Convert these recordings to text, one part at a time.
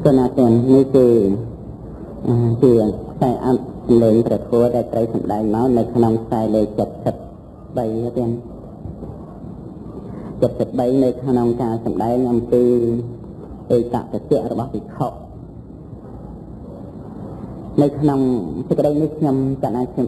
គណៈទាំងនេះគឺជាខ្សែអត្តលេងព្រះធម៌ដែលត្រូវសម្ដែងមកនៅក្នុងខ្សែលេខ73ទៀត73នៅក្នុងការសម្ដែងអំពីឯកតតិរបស់ភិក្ខុនៅក្នុងសេចក្តីនេះខ្ញុំកណាខ្ញុំ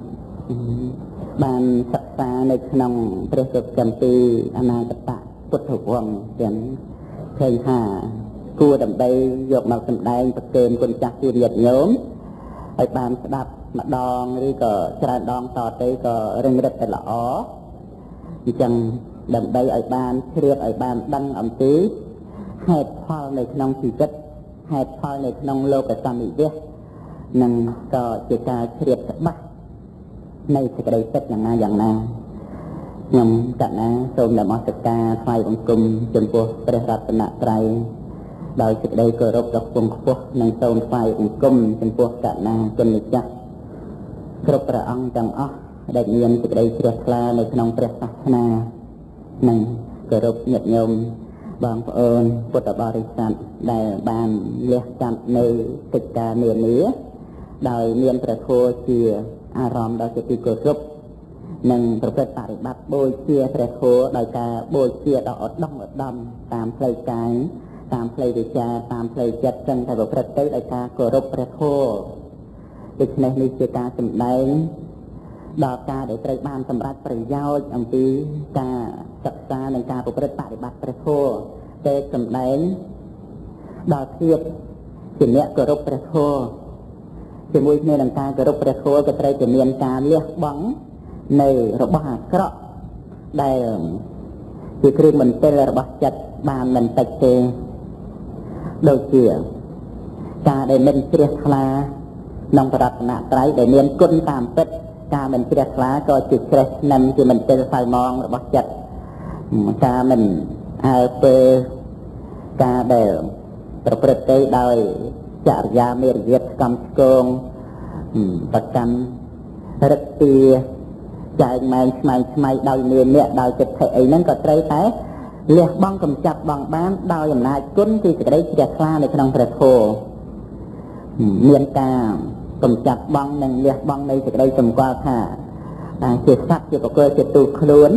បានសិក្សានៅក្នុងព្រះសុគមពីអនាគតពុទ្ធវង្សទាំងឃើញថាគួរដើម្បីយកមកសម្ដែងប្រគេនគុណចាស់ជាញាតិញោមឲ្យបានស្ដាប់ម្ដងឬក៏ច្រើនដងតទៅក៏រឹងរិតតែល្អអញ្ចឹងដើម្បីឲ្យបានជ្រាបឲ្យបានដឹងអំពីហេតុផលនៅក្នុងជីវិតហេតុផលនៅក្នុងលោកសន្និវាសនិងក៏ជាការជ្រាបច្បាស់នៃសេចក្តីពិតយ៉ាងណាខ្ញុំកណាសូមនមស្ការថ្វាយបង្គំចំពោះព្រះរតនត្រ័យដោយសេចក្តីគោរពដ៏ខ្ពង់ខ្ពស់និងសូមថ្វាយបង្គំចំពោះកណាគុណម្ចាស់គ្រប់ព្រះអង្គទាំងអស់ដែលមានសេចក្តីជ្រះថ្លានៅក្នុងព្រះសាសនានិងគោរពញាតិញោមបងប្អូនពុទ្ធបរិស័ទដែលបានលះចាប់នៅកិច្ចការនានាដោយមានព្រះធម៌ជាអារម្មណ៍ដ៏ជាទីគោរពនិងប្រព្រឹត្តបរិបត្តិបូជាព្រះធម៌ដោយការបូជាដ៏ឧត្តមឧត្តមតាមផ្លូវកាយតាមផ្លូវវិជ្ជាតាមផ្លូវចិត្តចឹងតែប្រព្រឹត្តទៅដោយការគោរពព្រះធម៌ដូច្នេះនេះជាការសម្ដែងដល់ការដែលត្រូវបានសម្រេចប្រយោជន៍អំពីការសិក្សានិងការប្រព្រឹត្តបរិបត្តិព្រះធម៌តែសម្ដែងដល់ភាពជាអ្នកគោរពព្រះធម៌ជាមួយគ្នានឹងការគោរពព្រះធម៌ក៏ត្រូវតែមានការលះបង់នៅរបស់អាក្រក់ដែលជាគ្រឿងបន្ទិលរបស់ចិត្តបានមិនតិចទេដូចជាការដែលមិនជ្រះថ្លាក្នុងបរតនត្រ័យដែលមានគុណតាមពិតការមិនជ្រះថ្លាក៏ជាជ្រេះស្នឹមជាមន្ទិលសៅម៉ងរបស់ចិត្តការមិនអើពើការដែលប្រព្រឹត្តទៅដោយចរិយាមេរយាទកំស្គងប្រកាន់រឹកទាចែកម៉ែងស្មៃស្មៃដោយមានអ្នកដោយចិត្តភ័យអីហ្នឹងក៏ត្រូវតែលះបង់កំចាត់បង់បានដោយអំណាចគុណគឺសេចក្តីជ្រះថ្លានៅក្នុងព្រះធម៌មានការកំចាត់បង់និងលះបង់នៃសេចក្តីសម្គាល់ថាជាសត្វជាបុគ្គលជាទូខ្លួន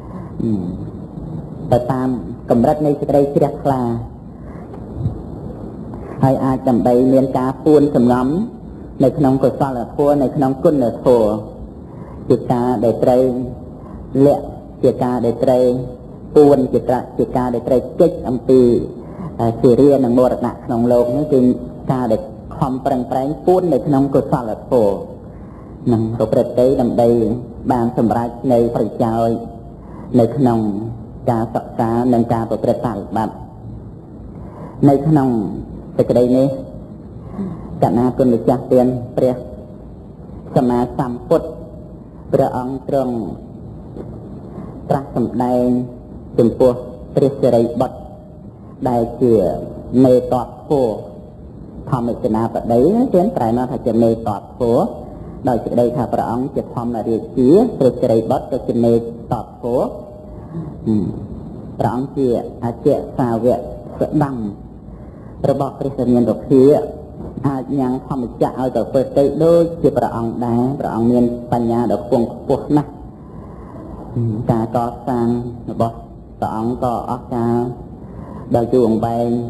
ទៅតាមកម្រិតនៃសេចក្តីជ្រះថ្លាហើយអាចដើម្បីមានការពួនសំណំនៅក្នុងកុសលធម៌នៅក្នុងគុណធម៌ជាការដែលត្រូវលាក់ជាការដែលត្រូវពួនជាការដែលត្រូវកិច្ចអំពីជារានិងមរណៈក្នុងโลกនេះគឺការដែលខំប្រឹងប្រែងពួននៅក្នុងកុសលធម៌នឹងប្រព្រឹត្តទៅដើម្បីបានសម្រេចនៅប្រយោជន៍នៅក្នុងការសិក្សានិងការប្រព្រឹត្តបរិបត្តិនៅក្នុងសេចក្តីនេះកណាគុណម្ចាស់ទានព្រះសម្មាសម្ពុទ្ធព្រះអង្គទ្រង់ត្រាស់សម្ដែងចំពោះព្រះសិរីបុត្រដែលជាមេតបធម៌ធម្មសេនាបតីទានប្រែមកថាជាមេតបធម៌ដោយសេចក្តីថាព្រះអង្គជាធម្មរាជាព្រះសិរីបុត្រក៏ជាមេតបធម៌ព្រះអង្គជាអគ្គសាវកស្ដាំរបស់ព្រះសញ្ញាណរុក្ខាអាចញ៉ាំងធម្មចក្រឲ្យទៅធ្វើទៅដូចជាព្រះអង្គដែរព្រះអង្គមានបញ្ញាដ៏ខ្ពង់ខ្ពស់ណាស់ការកសាងរបស់ព្រះអង្គក៏អស្ចារ្យដល់យូរអង្វែង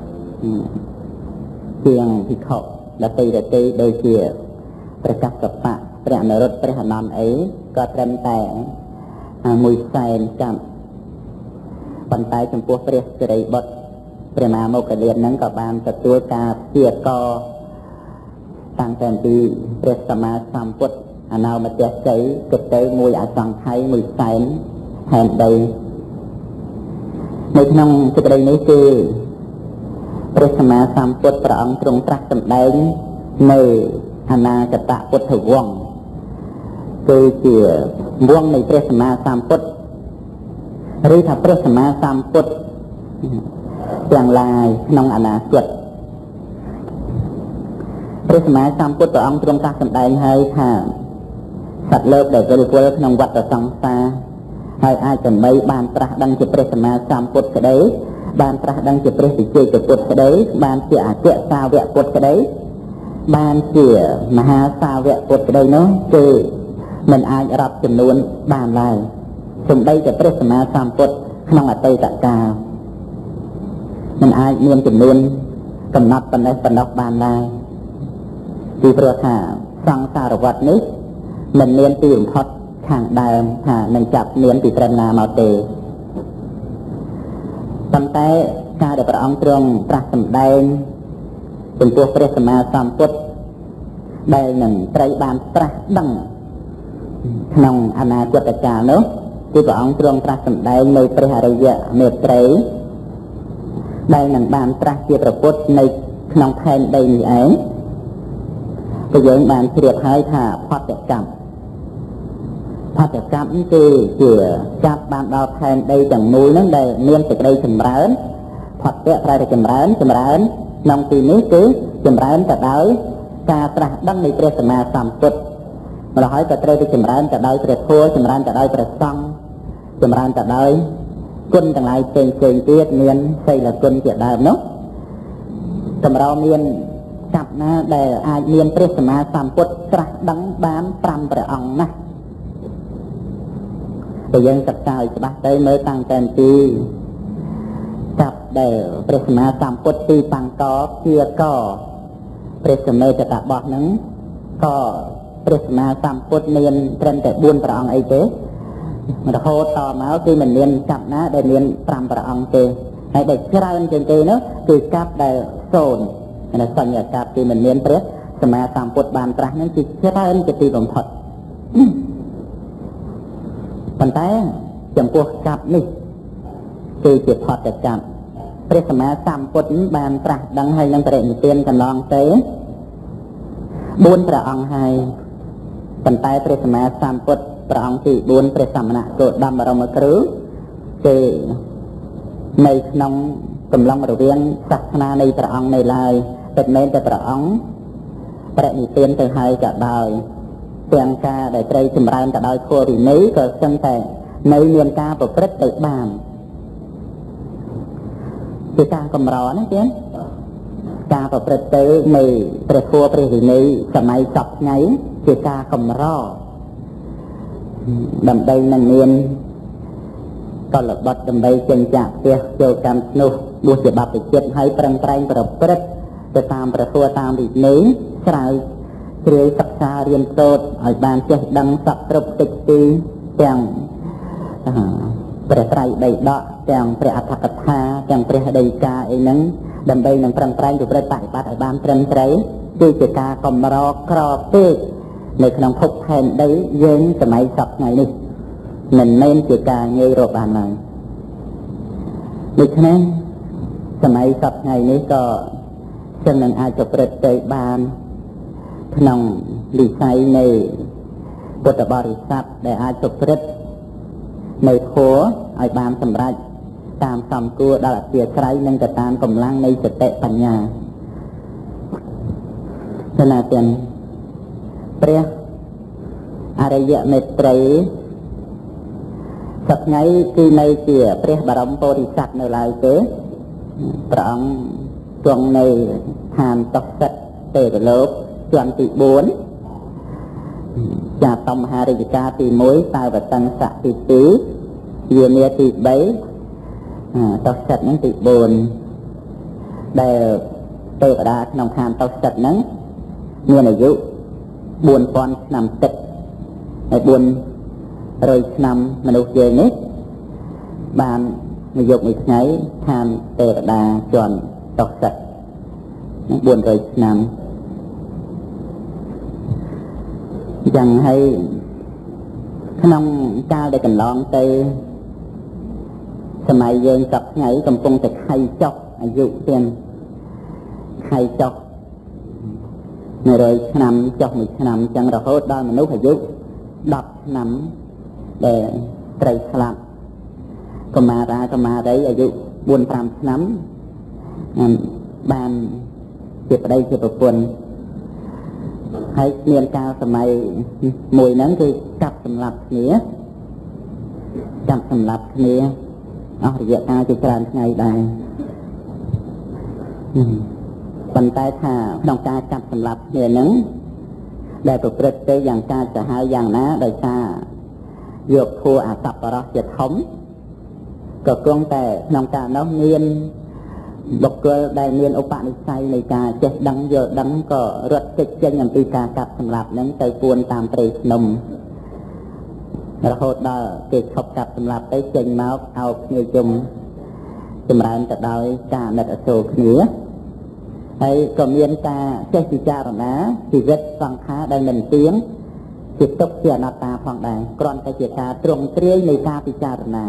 ជាងភិក្ខុដទៃដូចជាព្រះកស្សបៈព្រះនរុត្តព្រះអនន្តអីក៏ត្រឹមតែ1សែនចាំប៉ុន្តែចំពោះព្រះសិរីបុត្រព្រះមហាមោគលានហ្នឹងក៏បានទទួលការព្យាករតាំងតែពីព្រះសម្មាសម្ពុទ្ធអនោមទស្សីគិតទៅមួយអសង្ខ័យ1សែនហែនដីនៅក្នុងសេចក្តីនេះគឺព្រះសម្មាសម្ពុទ្ធព្រះអង្គទ្រង់ត្រាស់សម្ដែងនៅអនាគតពុទ្ធវង្សគឺជាវង្សនៃព្រះសម្មាសម្ពុទ្ធឬថាព្រះសម្មាសម្ពុទ្ធទាំងឡាយក្នុងអនាគតព្រះសម្មាសម្ពុទ្ធព្រះអង្គទ្រង់ត្រាស់សម្ដែងហើយថាសត្វលោកដែលវិលវល់ក្នុងវដ្តសង្សារហើយអាចដើម្បីបានត្រាស់ដឹងជាព្រះសម្មាសម្ពុទ្ធក្តីបានត្រាស់ដឹងជាព្រះវិជ័យពុទ្ធក្តីបានជាអគ្គសាវកពុទ្ធក្តីបានជាមហាសាវកពុទ្ធក្តីនោះគឺមិនអាចរាប់ចំនួនបានឡើយសូម្បីតែព្រះសម្មាសម្ពុទ្ធក្នុងអតីតកាលមិនអាចមានចំនួនកំណត់ប៉ុណ្ណេះបានឡើយពីព្រោះថាសង្សារវដ្តនេះមិនមានទីបំផុតខាងដើមថានឹងចាប់មានពីត្រឹមណាមកទេប៉ុន្តែការដែលព្រះអង្គទ្រង់ត្រាស់សម្ដែងចំពោះព្រះសម្មាសម្ពុទ្ធដែលនឹងត្រូវបានត្រាស់ដឹងក្នុងអនាគតកាលនោះគឺព្រះអង្គទ្រង់ត្រាស់សម្ដែងនៅព្រះអរិយមេត្រីដែលនឹងបានត្រាស់ជាព្រះពុទ្ធនៅក្នុងផែនដីនេះឯងគឺយើងបានជ្រាបហើយថាផតកម្មគឺជាចាប់បានដល់ផែនដីទាំងមូលហ្នឹងដែលមានសេចក្តីចម្រើនផតៈប្រែតែចម្រើនក្នុងទីនេះគឺចម្រើនទៅដោយការត្រាស់ដឹងនៃព្រះសម្មាសម្ពុទ្ធម្ល៉េះហើយក៏ត្រូវទៅចម្រើនទៅដោយព្រះធម៌ចម្រើនទៅដោយព្រះសង្ឃចម្រើនទៅដោយគុណទាំងឡាយផ្សេងទៀតមានសីលគុណជាដើមនោះតម្រូវមានចាប់ណាដែលអាចមានព្រះសម្មាសម្ពុទ្ធត្រាស់ដឹងបាន5ព្រះអង្គណាតែយើងសិក្សាឲ្យច្បាស់ទៅមើលតាំងតែពីចាប់ដែលព្រះសម្មាសម្ពុទ្ធទីតាំងកជាកព្រះសម្មេតតបោះហ្នឹងក៏ព្រះសម្មាសម្ពុទ្ធមានត្រឹមតែ4ព្រះអង្គអីទេរហូតតមកគឺមិនមានចាប់ណាដែលមាន5ព្រះអង្គទេហើយដែលច្រើនជាងគេនោះគឺចាប់ដែល0នៅសញ្ញាចាប់គឺមិនមានព្រះសម្មាសម្ពុទ្ធបានត្រាស់ហ្នឹងគឺច្រើនជាទីបំផុតប៉ុន្តែចំពោះចាប់នេះគឺជាផតកម្មព្រះសម្មាសម្ពុទ្ធបានត្រាស់ដឹងហើយនឹងបរិនិព្វានកន្លងទៅ4ព្រះអង្គហើយប៉ុន្តែព្រះសម្មាសម្ពុទ្ធព្រះអង្គទី4ព្រះសមណគោតមបរមគ្រូគឺនៅក្នុងកំឡុងរវាងសាសនានៃព្រះអង្គនៅឡើយពិតមែនតែព្រះអង្គបរិនិព្វានទៅហើយក៏ដោយទាំងការដែលត្រូវចម្រើនទៅដោយធម៌វិន័យក៏ស្ទឹងតែនៅមានការប្រព្រឹត្តទៅបានជាការកម្រណាទៀតការប្រព្រឹត្តទៅនៃព្រះធម៌ព្រះវិន័យសម័យសពថ្ងៃជាការកម្រដើម្បីនឹងមានកលបុត្រដើម្បីចេញចាក់ផ្ទះចូលកម្មធ្នោះបួសជាបព្វជិតហើយប្រឹងប្រែងប្រព្រឹត្តទៅតាមព្រះធម៌តាមវិន័យស្រាវជ្រាវសិក្សារៀនសូត្រឲ្យបានចេះដឹងសពគ្រប់ទិសទីទាំងព្រះត្រៃបិដកទាំងព្រះអដ្ឋកថាទាំងព្រះដីកាអីហ្នឹងដើម្បីនឹងប្រឹងប្រែងប្រព្រឹត្តបប្រតិបត្តិឲ្យបានត្រឹមត្រូវគឺជាការកម្រក្រពេកនៅក្នុងភពផែនដីយើងសម័យសពថ្ងៃនេះមិនមែនជាការងាយរកបានឡើយដូច្នេះសម័យសពថ្ងៃនេះក៏ចឹងនឹងអាចប្រព្រឹត្តទៅបានក្នុងវិស័យនៃពុទ្ធបរិស័ទដែលអាចប្រព្រឹត្តនៅធម៌ឲ្យបានសម្រេចតាមសំគួរដល់អធិស្រ័យនិងទៅតាមកម្លាំងនៃសតិបញ្ញាចំណាទាំងព្រះអរិយមេត្រីសប្ងៃគឺនៅជាព្រះបរមពោធិសត្វនៅឡើយទេព្រះអង្គទ្រង់នៅឋានតុសិតទេវលោកជាន់ទី4ចាតមហារាជការទី1តាវតੰស័កទី2យានាទី3តុសិតហ្នឹងទី4ដែលទេវតាក្នុងឋានតុសិតហ្នឹងមានអាយុ4000ឆ្នាំទឹកហើយ400ឆ្នាំមនុស្សយើងនេះបានមួយយប់មួយថ្ងៃឋានទេវតាជាន់តុសិតនឹង400ឆ្នាំយ៉ាងហើយក្នុងកាលដែលកន្លងទៅសម័យយើងសប្ថ្ងៃកំពុងតែខៃចុះអាយុទៀតខៃចុះ100ឆ្នាំចុះ1ឆ្នាំចឹងរហូតដល់មនុស្សអាយុ10ឆ្នាំដែលត្រូវស្លាប់កុមារីអាយុ4-5ឆ្នាំបានជាប្តីជាប្រពន្ធហើយមានកាលសម័យមួយហ្នឹងគឺចាប់សម្លាប់គ្នាអស់រយៈកាលជាច្រើនថ្ងៃដែរប៉ុន្តែថាក្នុងការចាប់សម្លាប់គ្នានឹងដែលប្រព្រឹត្តទៅយ៉ាងកាចសាហាវយ៉ាងណាដោយសារយកធัวអសប្បុរសជាធំក៏គង់តែក្នុងការនោះមានបុគ្គលដែលមានឧបនិស្ស័យនៃការចេះដឹងយល់ដឹងក៏រត់គេចចេញអំពីការកាប់សម្លាប់នឹងទៅពួនតាមព្រៃភ្នំរហូតដល់គេឈប់កាប់សម្លាប់ទៅចេញមកអោបគ្នាជុំចម្រើនទៅដោយការណិតអសូរគ្នាហើយក៏មានការចេះពិចារណាជីវិតសង្ខារដែលមិនទៀងជាទុក្ខជាអនត្តាផងដែរគ្រាន់តែជាការទ្រង់ទ្រាយនៃការពិចារណា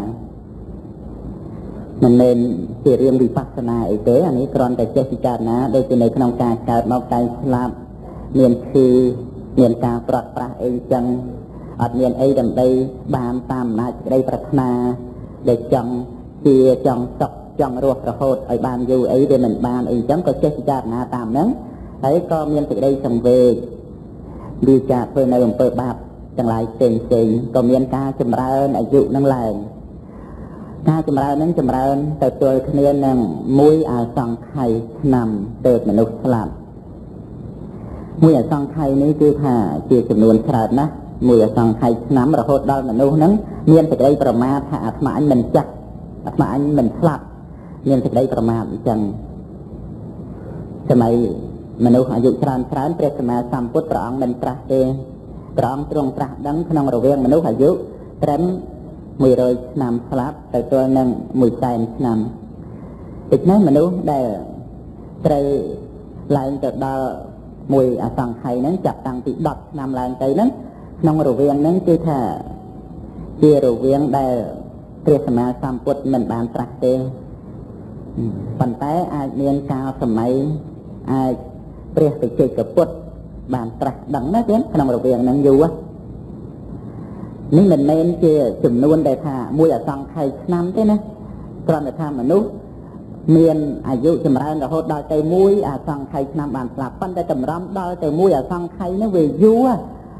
មិនមែនជារឿងវិបស្សនាអីទេអានេះគ្រាន់តែចេះពិចារណាដូចជានៅក្នុងការកើតមកតែស្លាប់មានឈឺមានការប្រត់ប្រាស់អីចឹងអត់មានអីដើម្បីបានតាមអំណាចក្តីប្រាថ្នាដែលចង់ជាចង់សុខចង់រស់រហូតឲ្យបានយូរអីវាមិនបានអីចឹងក៏ចេះពិចារណាតាមហ្នឹងហើយក៏មានសេចក្តីសង្វេគវាចាធ្វើនៅអំពើបាបទាំងឡាយផ្សេងក៏មានការចម្រើនអាយុនឹងឡើងការចម្រើននឹងចម្រើនទៅទល់គ្នានឹងមួយអសង្ខ័យឆ្នាំទៅមនុស្សស្លាប់មួយអសង្ខ័យនេះគឺថាជាចំនួនច្រើនណាស់មួយអសង្ខ័យឆ្នាំរហូតដល់មនុស្សហ្នឹងមានសេចក្តីប្រមាទថាអាត្មាអញមិនចាស់អាត្មាអញមិនស្លាប់មានសេចក្តីប្រមាទអញ្ចឹងសម័យមនុស្សអាយុច្រើនព្រះសម្មាសម្ពុទ្ធព្រះអង្គមិនត្រាស់ទេព្រះអង្គទ្រង់ត្រាស់ដឹងក្នុងរវាងមនុស្សអាយុត្រឹម100ឆ្នាំស្លាប់ទៅទល់នឹង100,000ឆ្នាំដូច្នេះមនុស្សដែលត្រូវឡើងទៅដល់មួយអសង្ខ័យហ្នឹងចាប់តាំងពី10ឆ្នាំឡើងទៅហ្នឹងក្នុងរវាងហ្នឹងគឺថាជារវាងដែលព្រះសម្មាសម្ពុទ្ធមិនបានត្រាស់ទេប៉ុន្តែអាចមានកាលសម័យអាចព្រះបច្ចេកពុទ្ធបានត្រាស់ដឹងណាទៀតក្នុងរវាងហ្នឹងយូរនេះមិនមែនជាចំនួនដែលថាមួយអសង្ខ័យឆ្នាំទេណាគ្រាន់តែថាមនុស្សមានអាយុចម្រើនរហូតដល់ទៅមួយអសង្ខ័យឆ្នាំបានស្លាប់ប៉ុន្តែតម្រាំដល់ទៅមួយអសង្ខ័យនោះវាយូរ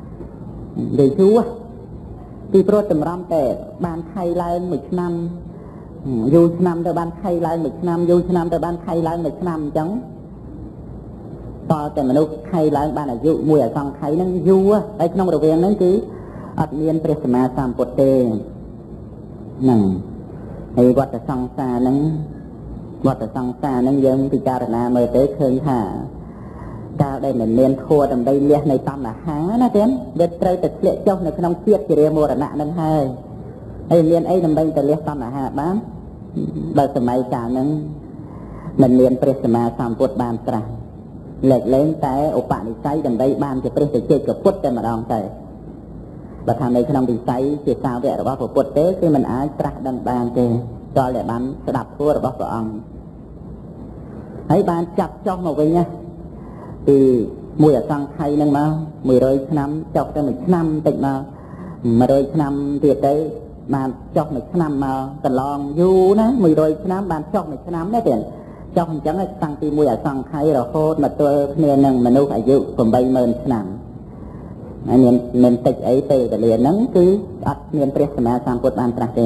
ពីព្រោះតម្រាំតែបានខៃឡើងមួយឆ្នាំយូរឆ្នាំទៅបានខៃឡើងមួយឆ្នាំយូរឆ្នាំទៅបានខៃឡើងមួយឆ្នាំអញ្ចឹងតើតែមនុស្សខៃឡើងបានអាយុមួយអសង្ខ័យហ្នឹងយូរហើយក្នុងរវាងហ្នឹងគឺអត់មានព្រះសម្មាសម្ពុទ្ធទេហ្នឹងហើយវត្តសង្សារហ្នឹងយើងពិចារណាមើលទៅឃើញថាកាលដែលមិនមានធัวដើម្បីលះនៃតណ្ហាណាទៀតវាត្រូវតែធ្លាក់ចុះនៅក្នុងជាតិជារាមរណៈហ្នឹងហើយមានអីដើម្បីទៅលះតណ្ហាបានដល់សម័យកាលហ្នឹងមិនមានព្រះសម្មាសម្ពុទ្ធបានត្រាស់លើកលែងតែឧបនិស្ស័យដើម្បីបានជាព្រះបច្ចេកពុទ្ធតែម្ដងទៅបើថានៅក្នុងវិស័យជាសាវករបស់ព្រះពុទ្ធទេគឺមិនអាចត្រាស់ដឹងបានទេតើតែបានស្ដាប់ធម៌របស់ព្រះអង្គហើយបានចាប់ចុះមកវិញណាពីមួយអសង្ខ័យហ្នឹងមក100ឆ្នាំចុះទៅ1ឆ្នាំតិចមក100ឆ្នាំទៀតទៅបានចុះ1ឆ្នាំមកកន្លងយូរណា100ឆ្នាំបានចុះ1ឆ្នាំដែរទៀតចុះអញ្ចឹងតាំងពីមួយអសង្ខ័យរហូតមកទល់គ្នានឹងមនុស្សអាយុ80000ឆ្នាំហើយមានតិចអីទៅវេលាហ្នឹងគឺអត់មានព្រះសម្មាសម្ពុទ្ធបានត្រាស់ទេ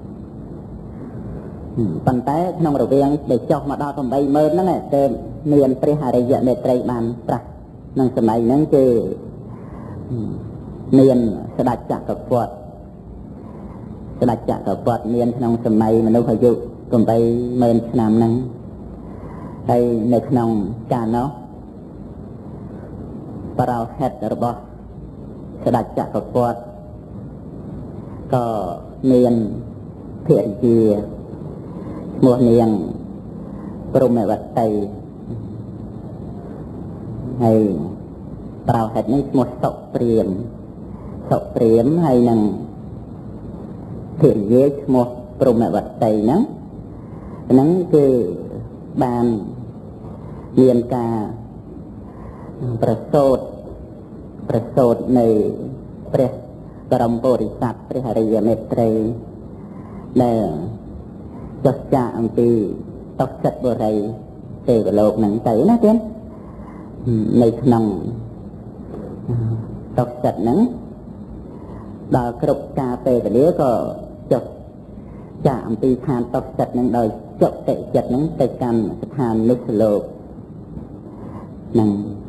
ប៉ុន្តែក្នុងរវាងដែលចុះមកដល់80000ហ្នឹងតែមានព្រះអរិយមេត្រីបានត្រាស់ក្នុងសម័យហ្នឹងគឺមានស្ដេចចក្រពត្តិមានក្នុងសម័យមនុស្សអាយុ80000ឆ្នាំហ្នឹងហើយនៅក្នុងកាលនោះបរោហិតរបស់ស្ដេចចក្រពត្តិក៏មានភរិយាឈ្មោះនាងព្រហ្មវតីហើយប្រោហិតនេះឈ្មោះសុព្រាមហើយនឹងភរិយាឈ្មោះព្រហ្មវតីហ្នឹងគឺបានមានការប្រសូតនៅព្រះបរមពុរិស័ទព្រះអរិយមេត្រីដែលចោះចាកអំពីតុសិតបុរីទេវលោកហ្នឹងទៅណាទៀតនៅក្នុងតុសិតហ្នឹងដល់គ្រប់ការពេលវេលាក៏ចុះចាអំពីឋានតបចិត្តនឹងដោយចុតិចិត្តនឹងទៅកាន់ស្ថាននិស្សលោកនឹង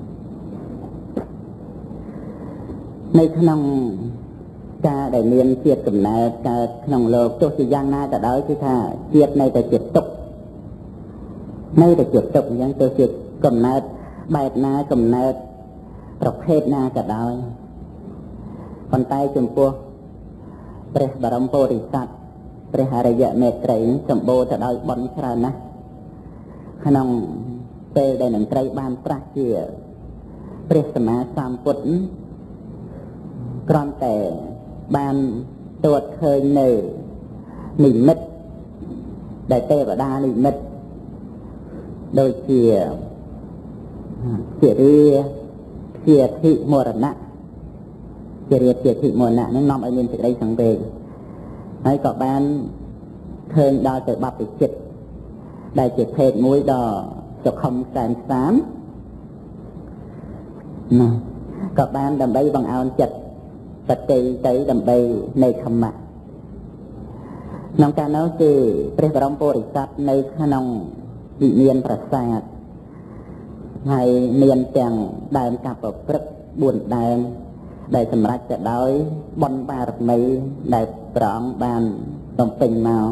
នៅក្នុងការដែលមានជាតិកំណើតកើតក្នុងលោកទោះជាយ៉ាងណាក៏ដោយគឺថាជាតិនៅតែជាទុក្ខនៅតែជាទុក្ខអញ្ចឹងទោះជាកំណើតបែបណាកំណើតប្រភេទណាក៏ដោយប៉ុន្តែចំពោះព្រះបរមពុរិស័ទព្រះអរិយមេត្រីសម្បូរទៅដោយបុណ្យច្រើនណាស់ក្នុងពេលដែលនឹងត្រូវបានប្រកាសជាព្រះសម្មាសម្ពុទ្ធគ្រាន់តែបានទួតឃើញនៅនិមិត្តដែលទេវតានិមិត្តដូចជាជារាជាធិមរណៈជារាជាធិមរណៈនឹងនាំឲ្យមានសេចក្តីសង្វេគហើយក៏បានឃើញដល់ទៅបព្វជិតដែលជាភេទមួយដ៏សុខុមសែនសានណាក៏បានដើម្បីបង្អោនចិត្តបតិទៅដើម្បីនៃខមៈក្នុងកាលនោះគឺព្រះបរមពុរិស័ទនៅក្នុងវិមានប្រាសាទហើយមានទាំងដើមកັບព្រឹក4ដើមដែលសម្រេចទៅដោយបុណ្យបារមីដែលព្រះអង្គបានបំពេញមក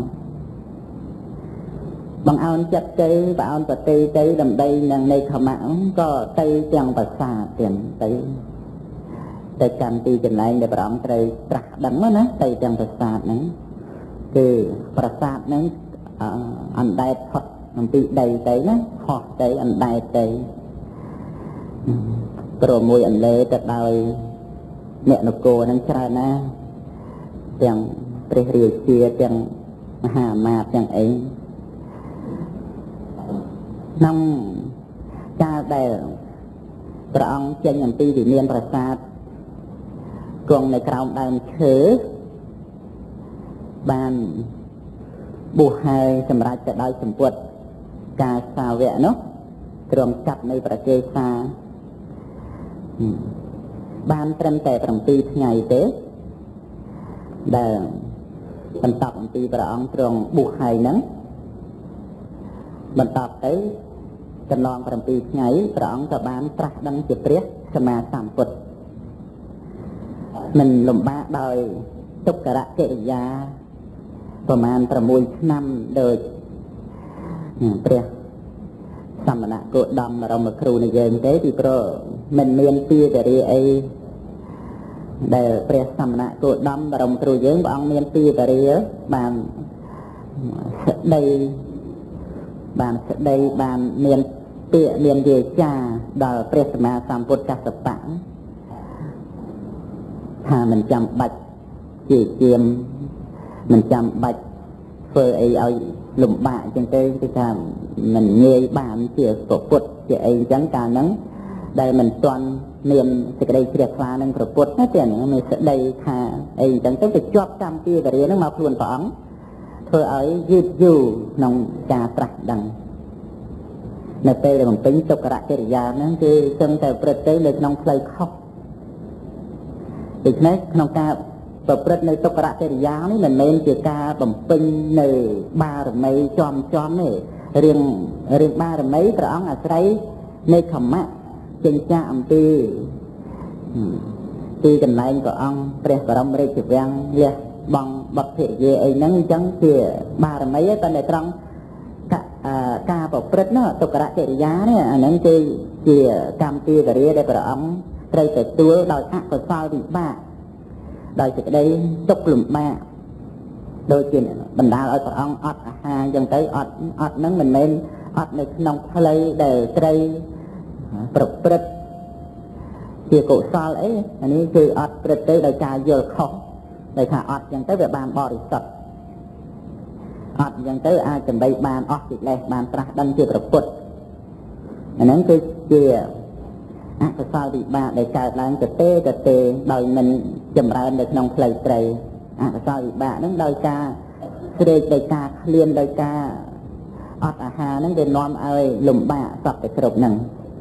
បង្អោនចិត្តទៅបង្អោនបតិទៅដើម្បីនឹងនៃខមៈក៏ទៅទាំងប្រាសាទទៀតទៅកាន់ទីកន្លែងដែលព្រះអង្គត្រូវត្រាស់ដឹងណាទៅទាំងប្រាសាទហ្នឹងគឺប្រាសាទហ្នឹងអណ្ដែតផុតអំពីដីទៅណាខុសទៅអណ្ដែតទៅព្រមមួយអន្លើទៅដោយអ្នកនគរហ្នឹងច្រើនណាស់ទាំងព្រះរាជាទាំងមហាអាមាត្យទាំងអីក្នុងកាលដែលព្រះអង្គចេញអំពីវិមានប្រាសាទគង់នៅក្រោមដើមឈើបានបួសហើយសម្រាប់ទៅដោយសម្ពុតការសាវកនោះទ្រង់កាត់នៅប្រជេសាបានត្រឹមតែ7ថ្ងៃទេដែលបន្តអំពីព្រះអង្គទ្រង់បួសហើយហ្នឹងបន្តទៅកន្លង7ថ្ងៃព្រះអង្គក៏បានត្រាស់ដឹងជាព្រះសម្មាសម្ពុទ្ធមិនលំបាកដោយទុក្ករកិរិយាប្រមាណ6ឆ្នាំដោយព្រះសមណគោតមបរមគ្រូនៃយើងទេពីព្រោះមិនមានពីតរាអីដែលព្រះសមណគោតមបរមគ្រូយើងព្រះអង្គមានពីតរាបានស្ដីបានមានពាក្យមានវាចាដល់ព្រះសម្មាសម្ពុទ្ធកស្សបៈថាមិនចាំបាច់ជាជាមមិនចាំបាច់ធ្វើអីឲ្យលំបាកអញ្ចឹងទេគឺថាមិនងាយបានជាពុទ្ធជាអីអញ្ចឹងកាលហ្នឹងដែលមិនទាន់មានសេចក្តីជ្រះថ្លានឹងព្រះពុទ្ធណាទេហ្នឹងមានស្ដីថាអីអញ្ចឹងទៅជាប់កម្មពីតរាហ្នឹងមកខ្លួនព្រះអង្គធ្វើឲ្យយឺតយូរក្នុងការត្រាស់ដឹងនៅពេលដែលបំពេញទុក្ករកិរិយាហ្នឹងគឺសឹងតែប្រព្រឹត្តទៅនៅក្នុងផ្លូវខុសដូច្នេះក្នុងការប្រព្រឹត្តនៅទុក្ករកិរិយានេះមិនមែនជាការបំពេញនៅបារមីចំទេរឿងបារមីព្រះអង្គអាស្រ័យនៃខមៈចិញ្ចាអំពីទីកន្លែងព្រះអង្គព្រះបរមរាជវាំងលះបង់បុព្វភរិយាអីហ្នឹងអញ្ចឹងជាបារមីតែនៅត្រង់ការប្រព្រឹត្តនោះទុក្ករកិរិយានេះអាហ្នឹងគឺជាកម្មពីតរាដែលព្រះអង្គត្រូវទទួលដោយអកុសលវិបាកដោយសេចក្តីទុក្ខលំបាកដូចជាបណ្ដាលឲ្យព្រះអង្គអត់អាហារអញ្ចឹងទៅអត់ហ្នឹងមិនមែនអត់នៅក្នុងផ្លូវដែលត្រូវប្រព្រឹត្តជាកុសលអីអានេះគឺអត់ព្រឹត្តទៅដោយការយល់ខុសដោយថាអត់អញ្ចឹងទៅវាបានបរិសុទ្ធអត់អញ្ចឹងទៅអាចដើម្បីបានអស់កិលេសបានត្រាស់ដឹងជាព្រះពុទ្ធអាហ្នឹងគឺជាអកុសលវិបាកដែលកើតឡើងទៅទេដោយមិនចម្រើននៅក្នុងផ្លូវត្រូវអកុសលវិបាកហ្នឹងដោយការស្រេកដោយការឃ្លានដោយការអត់អាហារហ្នឹងវានាំឲ្យលំបាកសពតែគ្រប់ហ្នឹង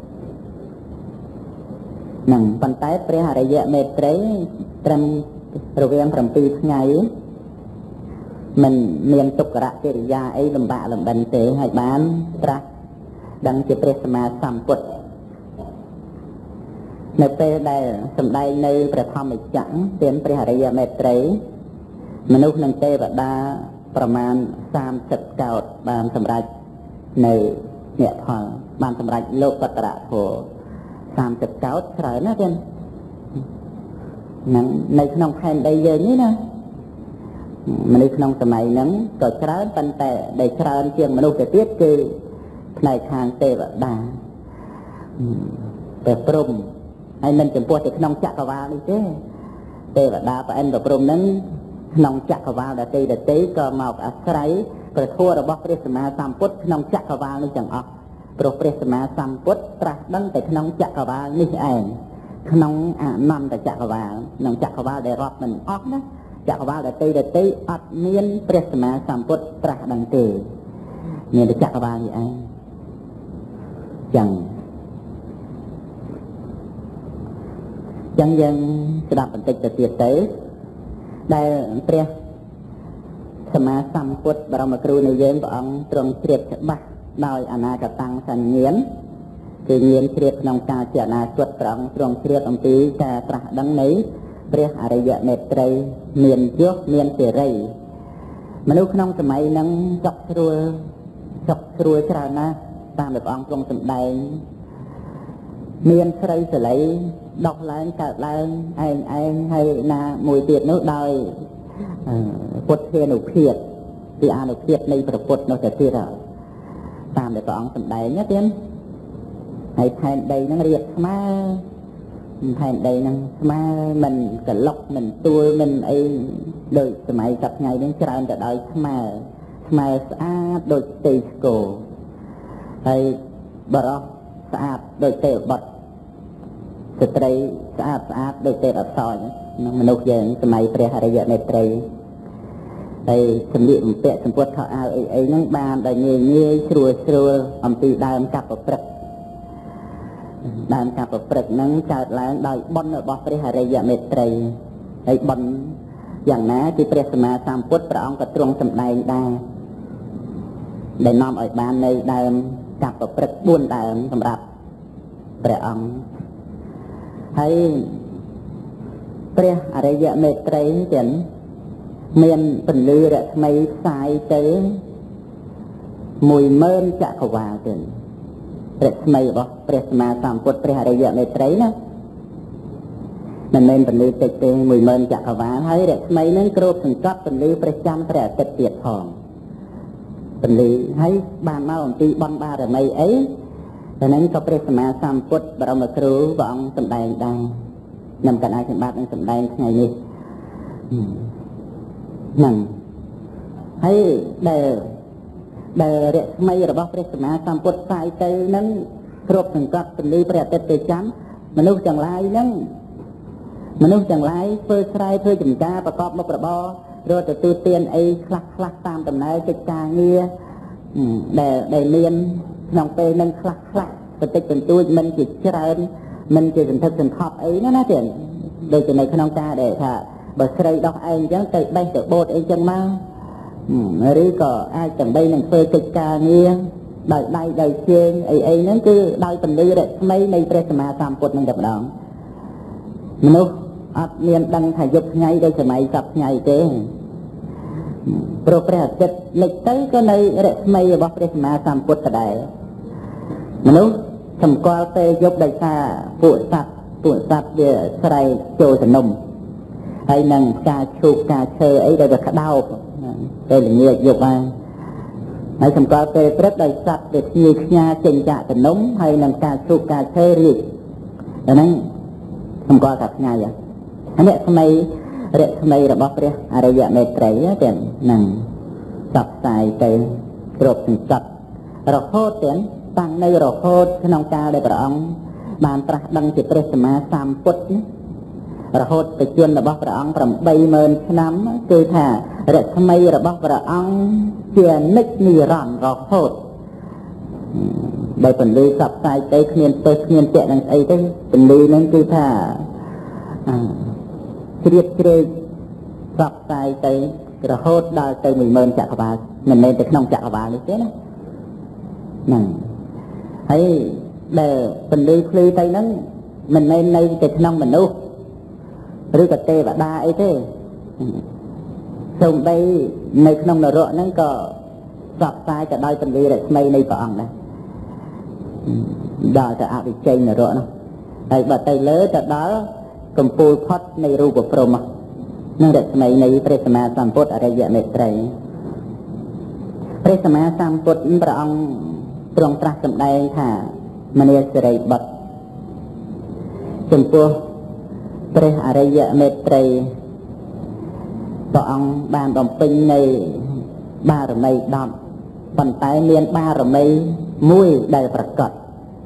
ប៉ុន្តែព្រះអរិយមេត្រីត្រឹមរវាង7ថ្ងៃមិនមានទុក្ករកិរិយាអីលំបាកលំបិនទេហើយបានត្រាស់ដឹងជាព្រះសម្មាសម្ពុទ្ធនៅពេលដែលសម្ដែងនៅព្រះធម្មចក្រទានព្រះអរិយមេត្រីមនុស្សនិងទេវតាប្រមាណ30កោដបានសម្រេចនៅនិព្វានបានសម្រេចលោកបត្រធម៌30កោដច្រើនណាស់ទៀតហ្នឹងនៅក្នុងផែនដីយើងនេះណាមនុស្សក្នុងសម័យហ្នឹងក៏ច្រើនប៉ុន្តែដែលច្រើនជាងមនុស្សទៅទៀតគឺផ្នែកខាងទេវតាតែព្រំហើយមិនចំពោះទៅក្នុងចក្រវាលនេះទេទេវតាប្រអិនប្រព្រំហ្នឹងក្នុងចក្រវាលដទៃក៏មកអាស្រ័យព្រះធម៌របស់ព្រះសម្មាសម្ពុទ្ធក្នុងចក្រវាលនេះទាំងអស់ព្រោះព្រះសម្មាសម្ពុទ្ធត្រាស់ដឹងតែក្នុងចក្រវាលនេះឯងក្នុងអនន្តចក្រវាលក្នុងចក្រវាលដែលរាប់មិនអស់ណាចក្រវាលដទៃអត់មានព្រះសម្មាសម្ពុទ្ធត្រាស់ដឹងទេមានតែចក្រវាលនេះឯងចឹងយើងស្ដាប់បន្តិចទៅទៀតទៅដែលព្រះសម្មាសម្ពុទ្ធបរមគ្រូនៃយើងព្រះអង្គទ្រង់ជ្រាបច្បាស់ដោយអនាគតសញ្ញាណគឺមានជ្រាបក្នុងការជាអនាគតព្រះអង្គទ្រង់ជ្រាបអំពីការត្រាស់ដឹងនៃព្រះអរិយមេត្រីមានយសមានសេរីមនុស្សក្នុងសម័យហ្នឹងសុខស្រួលច្រើនណាស់តាមដែលព្រះអង្គទ្រង់សម្ដែងមានស្រីសលៃដោះឡើងកើតឡើងឯងហើយណាមួយទៀតនោះដោយពុទ្ធានុភាពពីអនុភាពនៃព្រះពុទ្ធនោះទៅទៀតតាមដែលព្រះអង្គសម្ដែងណាទៀតហើយផែនដីហ្នឹងរៀបស្មើផែនដីហ្នឹងស្មើមិនកឡុកមិនទួលមិនអីដូចសម័យសប្តាហ៍ថ្ងៃនេះច្រើនទៅដោយស្មើស្អាតដូចទេស្គរហើយបរោះស្អាតដូចទេវបុត្រស្ត្រីស្អាតដូចទេពអប្សរមនុស្សយើងសម័យព្រះអរិយមេត្រីហើយសម្លៀកបំពាក់សម្ពុតខោអាវអីហ្នឹងបានដោយងាយស្រួលអំពីដើមកាប់ប្រព្រឹត្តហ្នឹងកើតឡើងដោយបុណ្យរបស់ព្រះអរិយមេត្រីហើយបុណ្យយ៉ាងណាគឺព្រះសម្មាសម្ពុទ្ធព្រះអង្គក៏ទ្រង់សម្ដែងដែរដែលនាំឲ្យបាននៅដើមកាប់ប្រព្រឹត្ត4ដើមសម្រាប់ព្រះអង្គហើយព្រះអរិយមេត្រីទាំងមានពន្លឺរស្មីផ្សាយទៅ10000ចក្រវាលទៅរស្មីរបស់ព្រះសម្មាសម្ពុទ្ធព្រះអរិយមេត្រីណាមិនមែនពន្លឺតិចទេ10000ចក្រវាលហើយរស្មីនឹងគ្របសង្កត់ពន្លឺព្រះច័ន្ទព្រះអាទិត្យទៀតផងពន្លឺហើយបានមកអំពីបុណ្យបារមីអីតែហ្នឹងក៏ព្រះសម្មាសម្ពុទ្ធបរមគ្រូព្រះអង្គសម្ដែងដែរខ្ញុំកណ្ដាលសម្បត្តិនឹងសម្ដែងថ្ងៃនេះហ្នឹងហើយដែលរស្មីរបស់ព្រះសម្មាសម្ពុទ្ធផ្សាយទៅហ្នឹងគ្រប់សង្កត់ពន្លឺព្រះអាទិត្យទៅចាំមនុស្សទាំងឡាយធ្វើស្រែធ្វើចម្ការប្រកបមុខរបររត់ទទួលទានអីខ្លះតាមដំណើរកិច្ចការងារដែលមានក្នុងពេលនឹងខ្លះបន្តិចបន្តួចមិនជាច្រើនមិនជាសន្ធឹកសន្ធាប់អីណាទៀតដូចជានៅក្នុងការដែលថាបើស្រីដោះឯងអញ្ចឹងទៅបេះទៅបូតអីចឹងមកឬក៏អាចដើម្បីនឹងធ្វើកិច្ចការងារដោយដៃដោយជើងអីហ្នឹងគឺដោយពន្លឺរស្មីនៃព្រះសម្មាសម្ពុទ្ធនឹងតែម្ដងមនុស្សអត់មានដឹងថាយប់ថ្ងៃដូចសម័យសប្តាហ៍ថ្ងៃទេព្រោះព្រះអាទិត្យលិចទៅក៏នៅរស្មីរបស់ព្រះសម្មាសម្ពុទ្ធដដែលមនុស្សសម្គាល់ពេលយប់ដោយសារពួកសត្វវាស្រែកចូលសនុំហើយនឹងការឈូកការឈើអីដែលវាក្តោបពេលល្ងាចយប់ហើយសម្គាល់ពេលព្រឹកដោយសត្វវាខ្ញីខ្ញាចេញចាក់សនុំហើយនឹងការឈូកការឈើរៀបអាហ្នឹងសម្គាល់ថាថ្ងៃនេះរស្មីរបស់ព្រះអរិយមេត្រីទាំងហ្នឹងផ្សព្វផ្សាយទៅគ្រប់សង្កត់រហូតទាំងតាំងនៅរហូតក្នុងកាលដែលព្រះអង្គបានត្រាស់ដឹងជាព្រះសម្មាសម្ពុទ្ធរហូតទៅជន់របស់ព្រះអង្គ80000ឆ្នាំគឺថារស្មីរបស់ព្រះអង្គជានិច្ចនិរន្តរ៍រហូតដែលពន្លឺផ្សព្វផ្សាយទៅគ្មានពើគ្មានពាក់នឹងស្អីទេពន្លឺហ្នឹងគឺថាជ្រាបជ្រែកផ្សព្វផ្សាយទៅរហូតដល់ទៅ 10000 ចក្រវាលមិនមែនទៅក្នុងចក្រវាលនេះទេណាហ្នឹងហើយដែលពន្លឺភ្លឺទៅហ្នឹងមិនមែននៅតែក្នុងមនុស្សឬក៏ទេវតាអីទេសូម្បីនៅក្នុងនរកហ្នឹងក៏ផ្សព្វផ្សាយទៅដោយពន្លឺរស្មីនៃព្រះអង្គដែរដល់ទៅអវិជ័យនរកនោះហើយបើទៅលើទៅដល់កម្ពូលផុតនៃរូបព្រហ្មនឹងរស្មីនៃព្រះសម្មាសម្ពុទ្ធអរិយមេត្រីព្រះសម្មាសម្ពុទ្ធព្រះអង្គទ្រង់ត្រាស់សម្ដែងថាមនាសិរីបុត្រចំពោះព្រះអរិយមេត្រីព្រះអង្គបានបំពេញនៅបារមី10ប៉ុន្តែមានបារមីមួយដែលប្រកប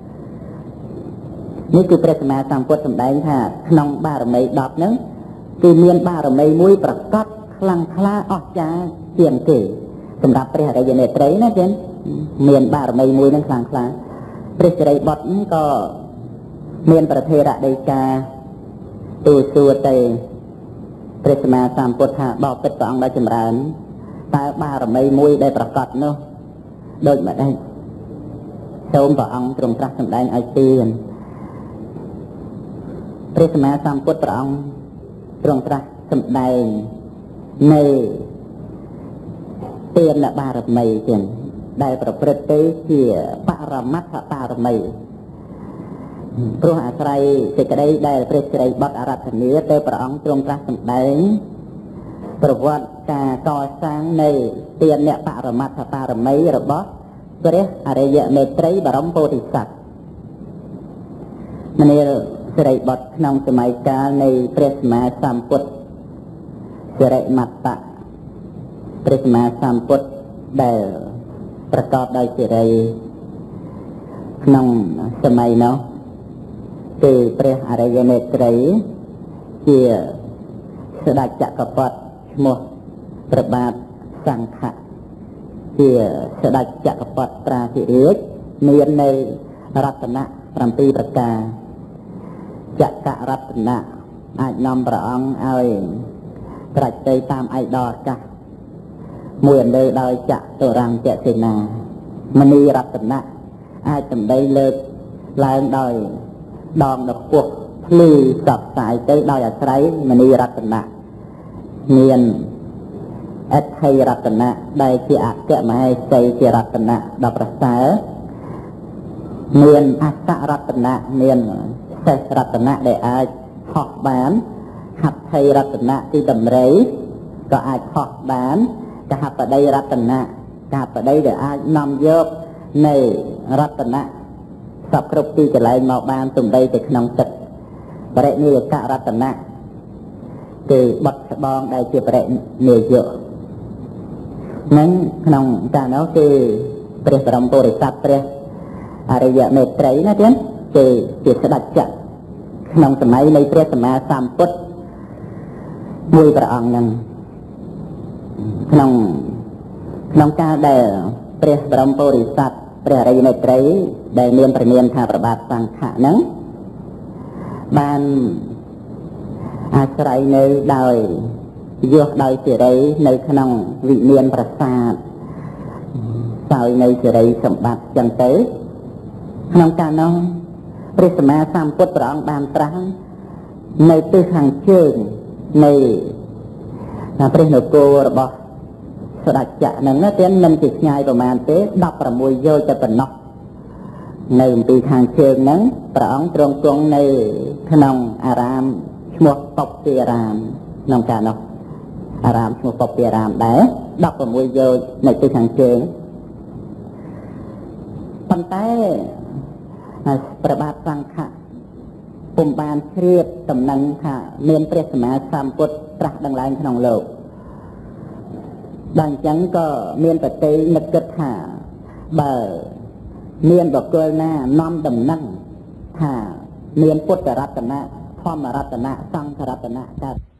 នេះគឺព្រះសម្មាសម្ពុទ្ធសម្ដែងថាក្នុងបារមី10ហ្នឹងគឺមានបារមីមួយប្រកបខ្លាំងក្លាអស្ចារ្យជាងគេសម្រាប់ព្រះអរិយមេត្រីណាចឹងមានបារមីមួយហ្នឹងខ្លាំងក្លាព្រះសិរីបុត្រក៏មានប្រធេរដីកាទូសួរទៅព្រះសម្មាសម្ពុទ្ធថាបបិទ្ធព្រះអង្គដ៏ចម្រើនតើបារមីមួយដែលប្រកបនោះដូចម្ដេចសូមព្រះអង្គទ្រង់ត្រាស់សម្ដែងឲ្យទានព្រះសម្មាសម្ពុទ្ធព្រះអង្គទ្រង់ត្រាស់សម្ដែងនៅទានបារមីចឹងដែលប្រព្រឹត្តទៅជាបរមត្ថបារមីព្រោះអាស្រ័យសេចក្តីដែលព្រះសិរីបុត្រអារាធនាទៅព្រះអង្គទ្រង់ត្រាស់សម្ដែងប្រវត្តិការកសាងនៅទានបរមត្ថបារមីរបស់ព្រះអរិយមេត្រីបរមពោធិសត្វមនាសិរីបុត្រក្នុងសម័យកាលនៃព្រះសម្មាសម្ពុទ្ធសិរិមត្តៈព្រះសម្មាសម្ពុទ្ធដែលប្រកបដោយសិរីក្នុងសម័យនោះគឺព្រះអរិយមេត្រីជាស្ដេចចក្រពត្តិឈ្មោះព្រះបាទសង្ឃៈជាស្ដេចចក្រពត្តិត្រាធិរាជមាននៅរតនៈ7ប្រការចក្ររតនៈអាចនាំព្រះអង្គឲ្យត្រាច់ទៅតាមឯកអាកាសមួយអន្លើដោយចតុរង្គសេនាមនីរតនៈអាចសម្ដីលើកឡើងដោយដងដ៏ខ្ពស់ភ្លឺសព្វផ្សាយទៅដោយអាស្រ័យមនីរតនៈមានអដ្ឋិរតនៈដែលជាអគ្គមហេសីជារតនៈដ៏ប្រសើរមានអស្សរតនៈមានសេះរតនៈដែលអាចហោះបានហត្ថិរតនៈទីតម្រៃក៏អាចហោះបានកហបតីរតនៈកហបតីដែលអាចនាំយកនៅរតនៈសពគ្រប់ទីកន្លែងមកបានទំដីទៅក្នុងទឹកបរិនិយករតនៈគឺបត់ស្បងដែលជាបរិនិយកនឹងក្នុងកាលនោះគឺព្រះបរមពុរិស័ទព្រះអរិយមេត្រីណាទៀតគឺជាស្ដេចចក្រក្នុងសម័យនៃព្រះសម្មាសម្ពុទ្ធមួយព្រះអង្គហ្នឹងក្នុងកាលដែលព្រះបរមពុរិស័ទព្រះអរិយមេត្រីដែលមានព្រះនាមថាព្រះបាទសង្ឃៈហ្នឹងបានអាស្រ័យនៅដោយយោះដោយសេរីនៅក្នុងវិមានប្រាសាទសោយនៅសេរីសម្បត្តិចឹងទៅក្នុងកាលនោះព្រះសម្មាសម្ពុទ្ធព្រះអង្គបានត្រាស់នៅទិសខាងជើងនៃព្រះនគររបស់ស្ដេចចក្រហ្នឹងទៀតមិនជាឆ្ងាយប្រមាណទេ16យោជន៍តែប៉ុណ្ណោះនៅពីខាងជើងហ្នឹងព្រះអង្គទ្រង់គង់នៅក្នុងអារាមឈ្មោះបុព្វារាមក្នុងកាលនោះអារាមឈ្មោះបុព្វារាមដែរ16យោជន៍នៅទីខាងជើងប៉ុន្តែព្រះបាទសង្ឃៈពុំបានជ្រាបដំណឹងថាមានព្រះសម្មាសម្ពុទ្ធត្រាស់ដឹងឡើងក្នុងលោកដល់អញ្ចឹងក៏មានប្រតិនឹកគិតថាបើមានបុគ្គលណានាំដំណឹងថាមានពុទ្ធរតនៈធម្មរតនៈសង្ឃរតនៈកើត